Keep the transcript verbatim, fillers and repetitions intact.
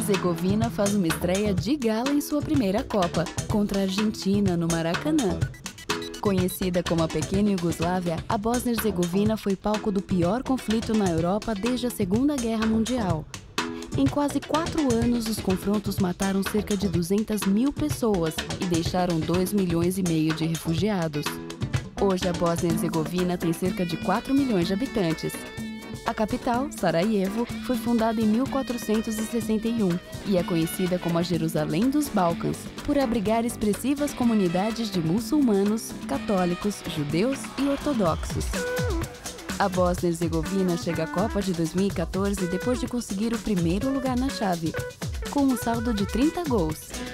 Bósnia-Herzegovina faz uma estreia de gala em sua primeira Copa, contra a Argentina, no Maracanã. Conhecida como a Pequena Iugoslávia, a Bósnia-Herzegovina foi palco do pior conflito na Europa desde a Segunda Guerra Mundial. Em quase quatro anos, os confrontos mataram cerca de duzentas mil pessoas e deixaram dois milhões e meio de refugiados. Hoje, a Bósnia-Herzegovina tem cerca de quatro milhões de habitantes. A capital, Sarajevo, foi fundada em mil quatrocentos e sessenta e um e é conhecida como a Jerusalém dos Balcãs, por abrigar expressivas comunidades de muçulmanos, católicos, judeus e ortodoxos. A Bósnia-Herzegovina chega à Copa de dois mil e quatorze depois de conseguir o primeiro lugar na chave, com um saldo de trinta gols.